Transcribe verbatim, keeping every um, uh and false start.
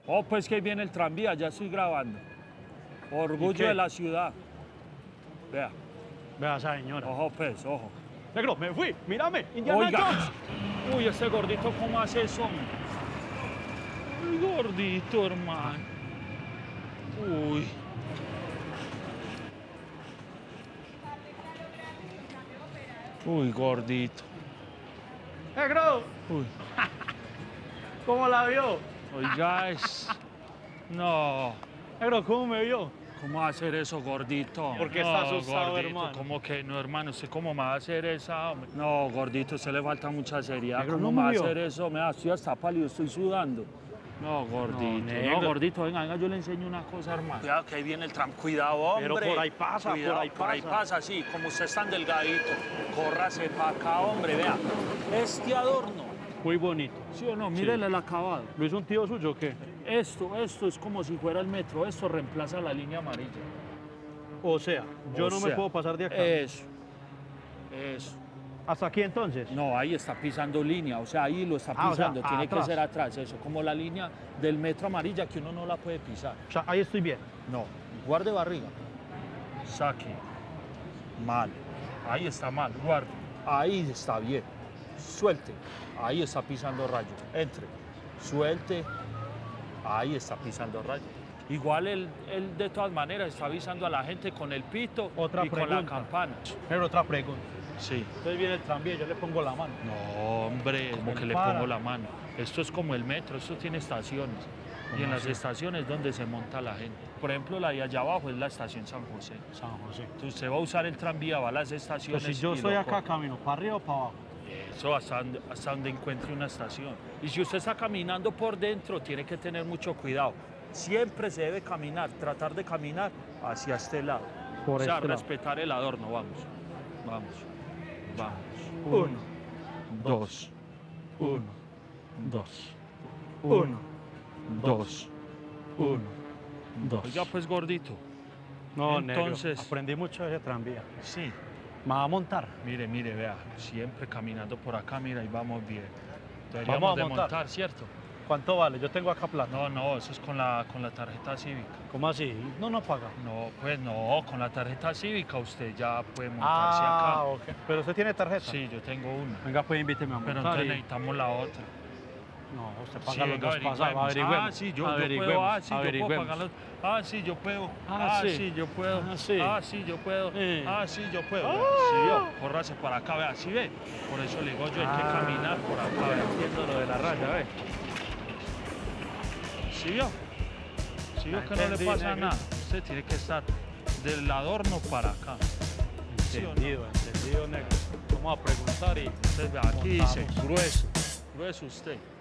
Oh, pues que ahí viene el tranvía, ya estoy grabando. Orgullo de la ciudad. Vea. Vea esa señora. Ojo, pues, ojo. Negro, me fui, mírame, Indiana Oiga. Jones. Uy, ese gordito, ¿cómo hace eso? Uy, gordito, hermano. Uy. Uy, gordito. Negro, Uy. ¿cómo la vio? Oiga, es... No. Negro, ¿cómo me vio? ¿Cómo va a hacer eso, gordito? ¿Por qué no, está asustado, gordito, hermano? ¿Cómo que no, hermano? ¿Usted cómo me va a hacer esa? Hombre? No, gordito, usted le falta mucha seriedad. Negro, ¿Cómo ¿no me va a me vio? hacer eso? Me da, estoy hasta pálido, estoy sudando. No, gordito, no, negro. gordito, venga, venga, yo le enseño una cosa, hermano. Cuidado, que ahí viene el tram. Cuidado, hombre. Pero por ahí pasa, Cuidado, por ahí Por ahí pasa. pasa, sí, como usted es tan delgadito. Córrase para acá, hombre, vea. Este adorno, Muy bonito. ¿sí o no? Mírele el acabado. ¿Lo hizo un tío suyo o qué? Esto, esto es como si fuera el metro. Esto reemplaza la línea amarilla. O sea, yo O no me sea, puedo pasar de acá. Eso, eso. ¿Hasta aquí entonces? No, ahí está pisando línea, o sea, ahí lo está Ah, o sea, pisando, tiene atrás. que ser atrás, eso, como la línea del metro amarilla que uno no la puede pisar. O sea, ahí estoy bien. No, guarde barriga, saque, mal, ahí está mal, guarde, ahí está bien, suelte, ahí está pisando rayo, entre, suelte, ahí está pisando rayo. Igual él, él de todas maneras está avisando a la gente con el pito Otra y con la pregunta. campana. Pero otra pregunta. Sí. Entonces viene el tranvía, yo le pongo la mano. No, hombre, como Él que le para. pongo la mano. Esto es como el metro, esto tiene estaciones. Y en las estaciones es donde se monta la gente. Por ejemplo, la de allá abajo es la estación San José. San José. Entonces usted va a usar el tranvía, va a las estaciones. Pues si yo y estoy lo acá, coge. camino para arriba o para abajo. Eso, hasta donde, hasta donde encuentre una estación. Y si usted está caminando por dentro, tiene que tener mucho cuidado. Siempre se debe caminar, tratar de caminar hacia este lado. Por o sea, este lado. respetar el adorno, vamos. Vamos. Vamos. Uno, dos, uno, dos, uno, dos, uno, dos. Oiga, pues gordito. No, Entonces- negro, aprendí mucho de ese tranvía. Sí. ¿Me va a montar? Mire, mire, vea. Siempre caminando por acá, mira, y vamos bien. Vamos Deberíamos a de montar. montar, ¿cierto? ¿Cuánto vale? Yo tengo acá plata. No, no, eso es con la, con la tarjeta cívica. ¿Cómo así? No, no paga. No, pues no, con la tarjeta cívica usted ya puede montarse Ah, acá. ok. ¿Pero usted tiene tarjeta? Sí, yo tengo una. Venga, pues invíteme a montar. Pero entonces y- necesitamos la otra. No, usted Sí, paga los venga, dos averigüemos. pasados. Averigüemos. Ah, sí, yo, yo puedo. Averigüemos, Ah, sí, yo puedo averigüemos. pagar los... Ah, sí, yo puedo. Ah, Ah, sí. sí, yo puedo. Ah, sí. Ah, sí, yo puedo. Sí. Ah, sí, yo puedo. Ah. Vea, sí, vio. Córrase para acá, vea, sí ve. Por eso le digo yo, hay que Ah. caminar por acá, vea. Entiendo lo de la raya, ¿ves? ¿Sí vio? ¿Sí vio Ah, que no le entendí, pasa negro. nada? Usted tiene que estar del adorno para acá. ¿Sí o no? Entendido, entendido, negro. Vamos a preguntar y... Entonces, vea, aquí dice Montamos. grueso. Grueso usted.